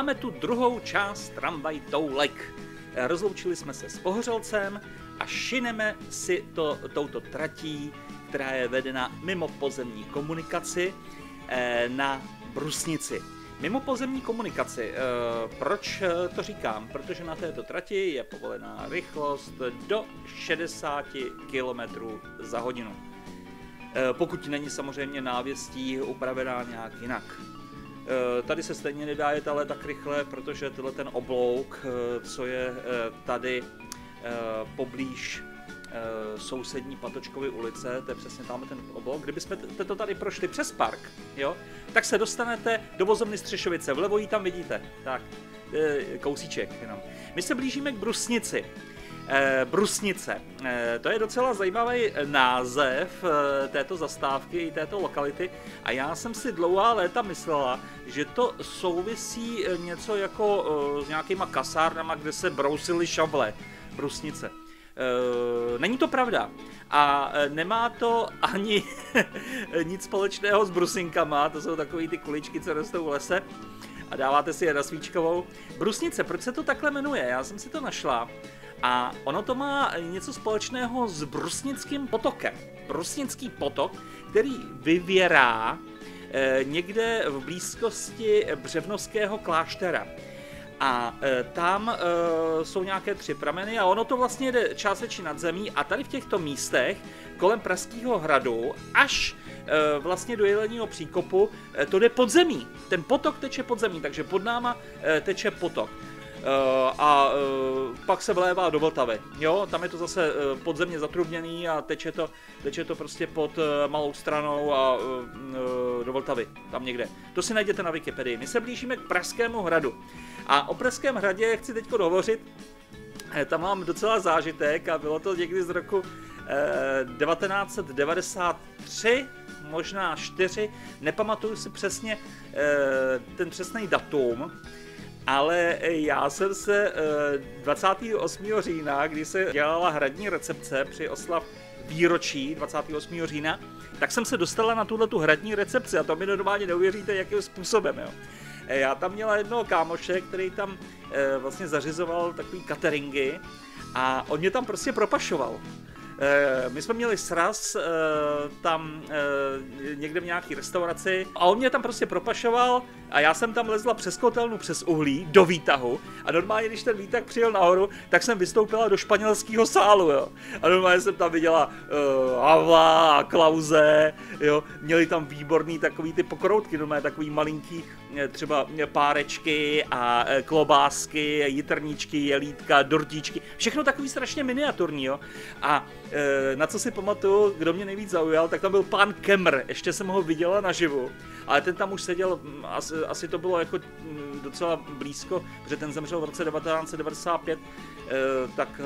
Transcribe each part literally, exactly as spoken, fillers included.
máme tu druhou část tramvaj Toulek. Rozloučili jsme se s Pohořelcem a šineme si to touto tratí, která je vedena mimo pozemní komunikaci na Brusnici. Mimo pozemní komunikaci. Proč to říkám? Protože na této trati je povolená rychlost do šedesáti kilometrů za hodinu. Pokud není samozřejmě návěstí upravená nějak jinak. Tady se stejně nedá jet ale tak rychle, protože tenhle ten oblouk, co je tady poblíž sousední Patočkovy ulice, to je přesně tam ten oblouk. Kdybyste to tady prošli přes park, jo, tak se dostanete do vozovny Střešovice. Vlevo ji tam vidíte. Tak, kousíček jenom. My se blížíme k Brusnici. E, Brusnice. E, to je docela zajímavý název e, této zastávky i této lokality a já jsem si dlouhá léta myslela, že to souvisí něco jako e, s nějakýma kasárnama, kde se brousily šavle. Brusnice. E, není to pravda a nemá to ani nic společného s brusinkama, to jsou takový ty kuličky, co rostou v lese a dáváte si je na svíčkovou. Brusnice, proč se to takhle jmenuje? Já jsem si to našla. A ono to má něco společného s Brusnickým potokem. Brusnický potok, který vyvěrá e, někde v blízkosti Břevnovského kláštera. A e, tam e, jsou nějaké tři prameny a ono to vlastně jde částečně nad zemí a tady v těchto místech kolem Pražského hradu až e, vlastně do Jeleního příkopu e, to jde pod zemí. Ten potok teče pod zemí, takže pod náma e, teče potok. Uh, a uh, pak se vlévá do Vltavy, jo, tam je to zase uh, podzemně zatrubněný a teče to, teče to prostě pod uh, Malou Stranou a uh, uh, do Vltavy, tam někde. To si najděte na Wikipedii. My se blížíme k Pražskému hradu a o Pražském hradě chci teď hovořit, tam mám docela zážitek a bylo to někdy z roku uh, devatenáct set devadesát tři, možná čtyři, nepamatuju si přesně uh, ten přesný datum. Ale já jsem se dvacátého osmého října, kdy se dělala hradní recepce při oslav výročí dvacátého osmého října, tak jsem se dostala na tuhletu hradní recepci a to mi normálně neuvěříte, jakým způsobem. Jo. Já tam měla jednoho kámoše, který tam vlastně zařizoval takový cateringy a on mě tam prostě propašoval. My jsme měli sraz tam někde v nějaký restauraci a on mě tam prostě propašoval a já jsem tam lezla přes kotelnu, přes uhlí do výtahu a normálně, když ten výtah přijel nahoru, tak jsem vystoupila do španělského sálu, jo. A normálně jsem tam viděla uh, Havla a Klause, jo. Měli tam výborný takový ty pokroutky, normálně takový malinký třeba párečky a klobásky, jitrníčky, jelítka, dortíčky, všechno takový strašně miniaturní, jo. A e, na co si pamatuju, kdo mě nejvíc zaujal, tak tam byl pán Kemr, ještě jsem ho viděla naživu, ale ten tam už seděl, asi, asi to bylo jako docela blízko, protože ten zemřel v roce devatenáct set devadesát pět, e, tak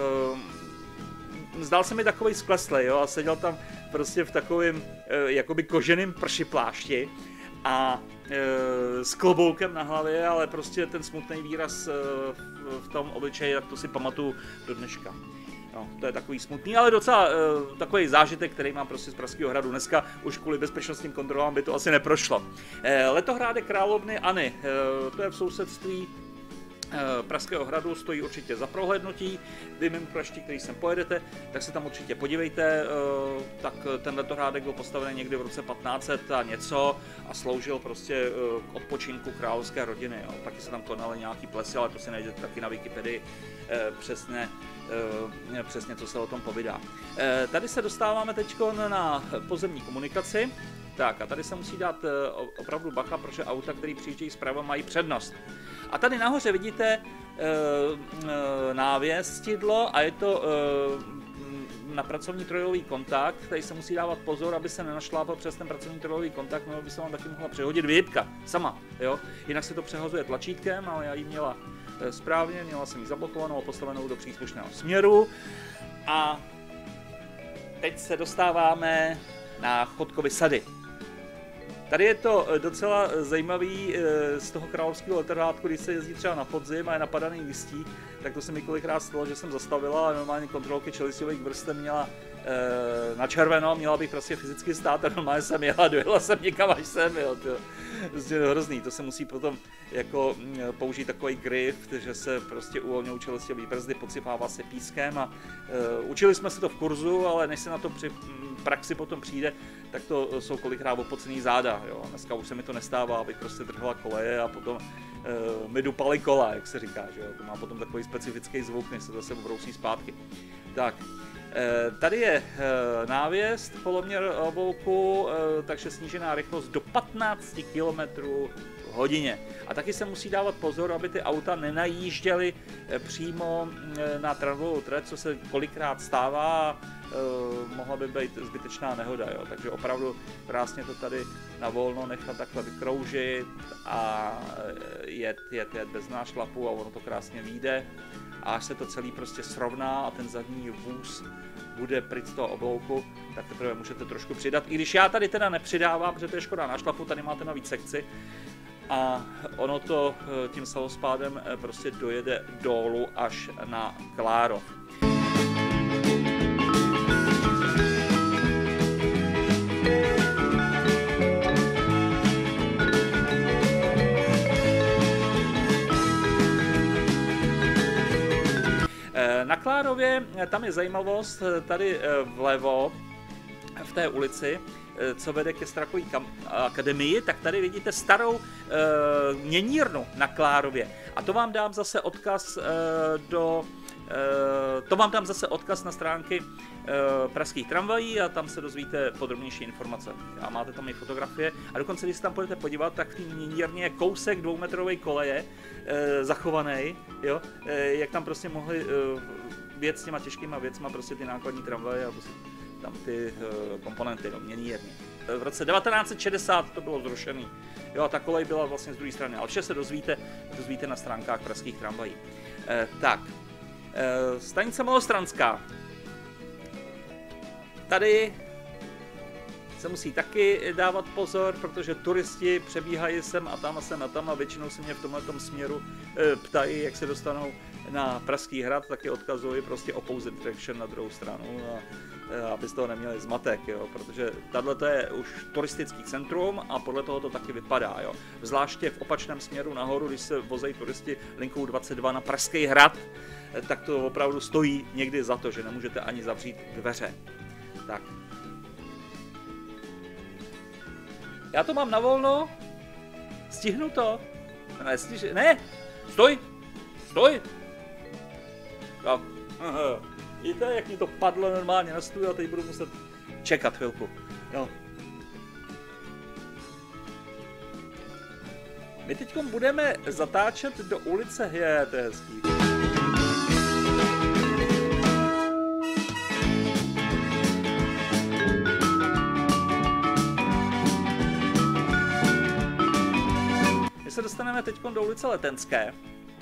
e, zdál se mi takovej skleslej, jo, a seděl tam prostě v takovém e, jakoby koženém pršiplášti a e, s kloboukem na hlavě, ale prostě ten smutný výraz e, v, v tom obličeji, tak to si pamatuju do dneška. No, to je takový smutný, ale docela e, takový zážitek, který mám prostě z Pražského hradu. Dneska už kvůli bezpečnostním kontrolám by to asi neprošlo. E, Letohrádek Královny Anny, e, to je v sousedství Pražského hradu, stojí určitě za prohlédnutí. Vy mimo Pražští, který sem pojedete, tak se tam určitě podívejte. Tak ten letohrádek byl postavený někdy v roce patnáct set a něco a sloužil prostě k odpočinku královské rodiny. Jo. Taky se tam konaly nějaký plesy, ale to si najdete taky na Wikipedii přesně, přesně co se o tom povídá. Tady se dostáváme teď na pozemní komunikaci. Tak a tady se musí dát opravdu bacha, protože auta, které přijíždějí zprava, mají přednost. A tady nahoře vidíte e, e, návěstidlo a je to e, na pracovní trojový kontakt, tady se musí dávat pozor, aby se nenašlápl přes ten pracovní trojový kontakt, nebo by se vám taky mohla přehodit výhybka sama, jo? Jinak se to přehazuje tlačítkem, ale já ji měla e, správně, měla jsem ji zablokovanou a postavenou do příslušného směru. A teď se dostáváme na Chodkovy sady. Tady je to docela zajímavý z toho královského letadlátku, když se jezdí třeba na podzim a je napadaný listí, tak to se mi kolikrát stalo, že jsem zastavila a normálně kontrolky čelistových vrstev měla e, na červeno, měla bych prostě fyzicky stát a normálně jsem jela, dojela jsem někam až sem, jo, to je hrozný, to se musí potom jako použít takový grif, že se prostě uvolňují čelistové brzdy, podsypává se pískem a e, učili jsme se to v kurzu, ale než se na to při praxi potom přijde, tak to jsou kolikrát opocený záda, jo. Dneska už se mi to nestává, abych prostě trhla koleje a potom e, mi dupaly kola, jak se říká, že jo. To má potom takový specifický zvuk, než se zase obrousí zpátky. Tak, e, tady je e, návěst, poloměr oblouku, e, takže snížená rychlost do patnáct kilometrů v hodině. A taky se musí dávat pozor, aby ty auta nenajížděly e, přímo e, na tramvajovou trať, co se kolikrát stává. Uh, mohla by být zbytečná nehoda, jo. Takže opravdu krásně to tady na volno nechat takhle vykroužit a jet, jet, jet bez nášlapu a ono to krásně vyjde. A až se to celý prostě srovná a ten zadní vůz bude pryč z toho oblouku, tak teprve můžete trošku přidat. I když já tady teda nepřidávám, protože to je škoda nášlapu, tady máte navíc sekci. A ono to tím samospádem prostě dojede dolů až na Klárov. Na Klárově tam je zajímavost, tady vlevo v té ulici, co vede ke Strakový akademii, tak tady vidíte starou e, měnírnu na Klárově. A to vám dám zase odkaz e, do e, to vám dám zase odkaz na stránky e, pražských tramvají a tam se dozvíte podrobnější informace. A máte tam i fotografie. A dokonce, když se tam budete podívat, tak v té měnírně je kousek dvoumetrové koleje e, zachovaný, jo, e, jak tam prostě mohli e, věc s těma těžkýma věcma, prostě ty nákladní tramvaje a prostě tam ty uh, komponenty, no, měnírně. V roce devatenáct set šedesát to bylo zrušený. Jo, a ta kolej byla vlastně z druhé strany, ale vše se dozvíte, dozvíte na stránkách pražských tramvají. E, tak, e, stanice Malostranská. Tady se musí taky dávat pozor, protože turisti přebíhají sem a tam a sem a tam a většinou se mě v tomhletom směru e, ptají, jak se dostanou na Pražský hrad, taky odkazuji prostě opposite direction na druhou stranu, a, a aby z toho neměli zmatek, jo, protože tato je už turistický centrum a podle toho to taky vypadá, jo. Zvláště v opačném směru nahoru, když se vozejí turisti linkou dvacet dva na Pražský hrad, tak to opravdu stojí někdy za to, že nemůžete ani zavřít dveře. Tak. Já to mám na volno, stihnu to, ne, stiž... ne, stoj, stoj. Tak, vidíte, jak mi to padlo normálně na stůl a teď budu muset čekat chvilku, jo. My teď budeme zatáčet do ulice, je, to je hezký. My se dostaneme teď do ulice Letenské.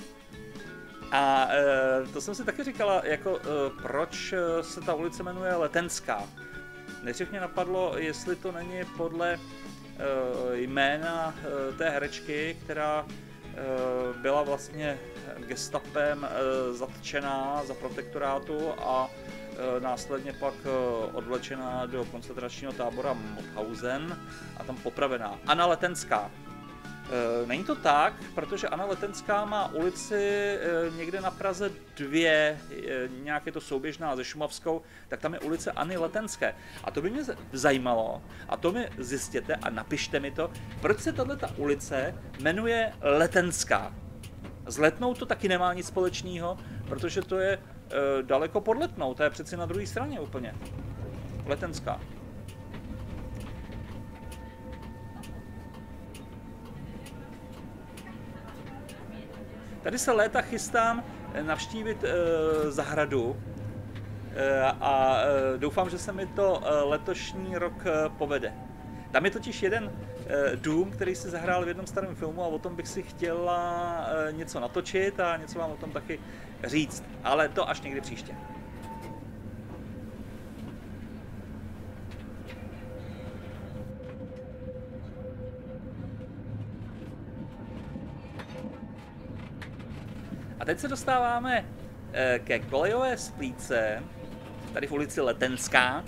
A e, to jsem si taky říkala, jako e, proč se ta ulice jmenuje Letenská. Nejdřív mě napadlo, jestli to není podle e, jména e, té herečky, která e, byla vlastně gestapem e, zatčená za protektorátu a e, následně pak e, odvlečená do koncentračního tábora Mauthausen a tam popravená. Anna Letenská. Není to tak, protože Anna Letenská má ulici někde na Praze dvě, nějak je to souběžná se Šumavskou, tak tam je ulice Anny Letenské. A to by mě zajímalo, a to mi zjistěte a napište mi to, proč se tato ulice jmenuje Letenská. S Letnou to taky nemá nic společného, protože to je e, daleko pod Letnou, to je přeci na druhé straně úplně. Letenská. Tady se léta chystám navštívit e, zahradu e, a e, doufám, že se mi to e, letošní rok e, povede. Tam je totiž jeden e, dům, který si zahrál v jednom starém filmu a o tom bych si chtěla e, něco natočit a něco vám o tom taky říct, ale to až někdy příště. teď se dostáváme e, ke kolejové sklídce, tady v ulici Letenská.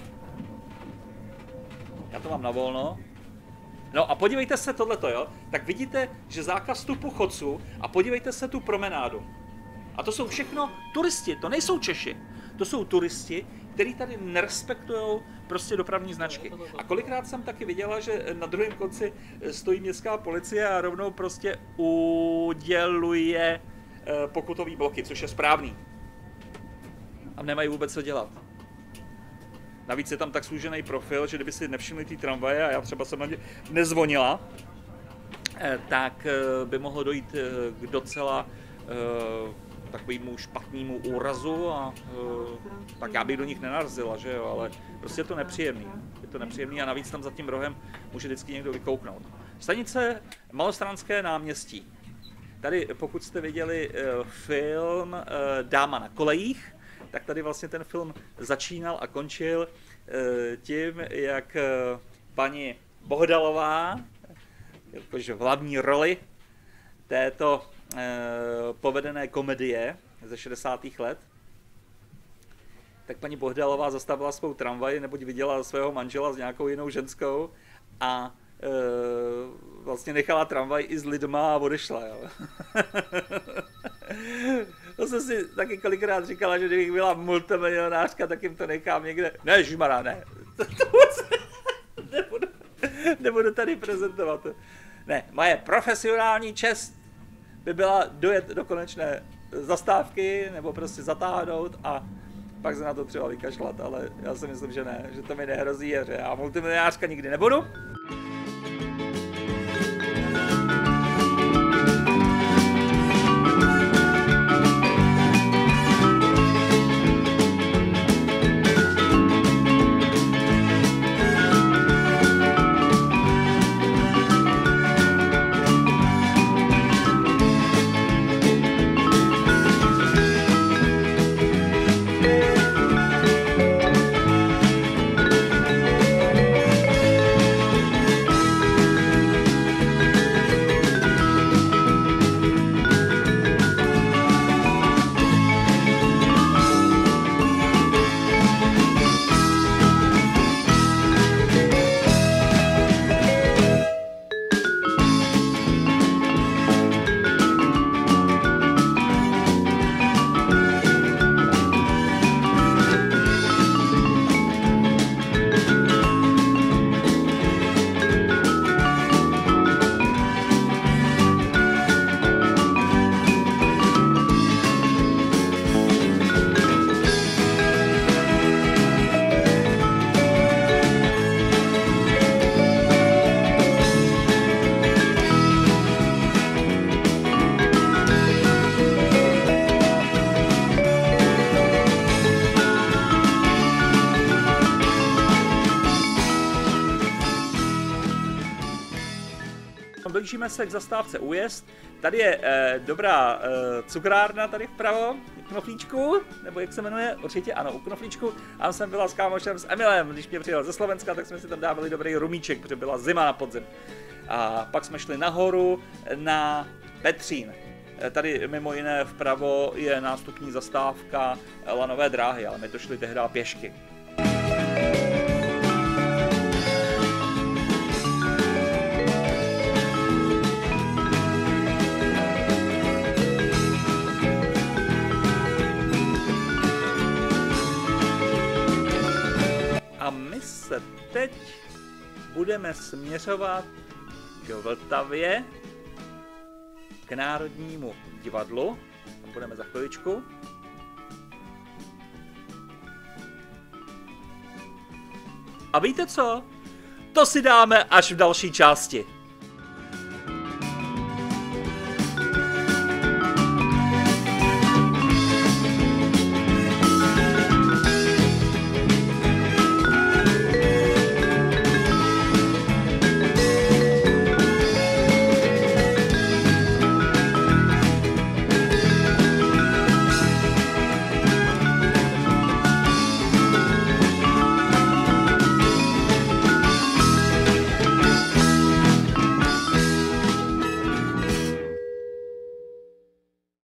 Já to mám na volno. No a podívejte se tohleto, jo? Tak vidíte, že zákaz vstupu chodců a podívejte se tu promenádu. A to jsou všechno turisti, to nejsou Češi. To jsou turisti, kteří tady nerespektují prostě dopravní značky. A kolikrát jsem taky viděla, že na druhém konci stojí městská policie a rovnou prostě uděluje pokutový bloky, což je správný. A nemají vůbec co dělat. Navíc je tam tak služený profil, že kdyby si nevšimli ty tramvaje, a já třeba jsem na ně nezvonila, tak by mohlo dojít k docela takovému špatnému úrazu a tak já bych do nich nenarazila, že jo, ale prostě je to nepříjemný. Je to nepříjemný a navíc tam za tím rohem může vždycky někdo vykouknout. Stanice Malostranské náměstí. Tady, pokud jste viděli film Dáma na kolejích, tak tady vlastně ten film začínal a končil tím, jak paní Bohdalová, jakože v hlavní roli této povedené komedie ze šedesátých let, tak paní Bohdalová zastavila svou tramvaj, neboť viděla svého manžela s nějakou jinou ženskou a e, vlastně nechala tramvaj i s lidma a odešla. Jo. To jsem si taky kolikrát říkala, že kdybych byla multimilionářka, tak jim to nechám někde. Ne, žmara, ne. To, to nebudu, nebudu tady prezentovat. Ne, moje profesionální čest by byla dojet do konečné zastávky nebo prostě zatáhnout a pak se na to třeba vykašlat, ale já si myslím, že ne, že to mi nehrozí, že já multimilionářka nikdy nebudu. Blížíme se k zastávce Újezd. Tady je eh, dobrá eh, cukrárna tady vpravo, u Knoflíčku, nebo jak se jmenuje, určitě ano, u Knoflíčku. A tam jsem byla s kámošem s Emilem, když mě přijel ze Slovenska, tak jsme si tam dávali dobrý rumíček, protože byla zima na podzim. A pak jsme šli nahoru na Petřín. Tady mimo jiné vpravo je nástupní zastávka lanové dráhy, ale my to šli tehdy pěšky. A my se teď budeme směřovat k Vltavě, k Národnímu divadlu. Tam budeme za chviličku. A víte co? To si dáme až v další části.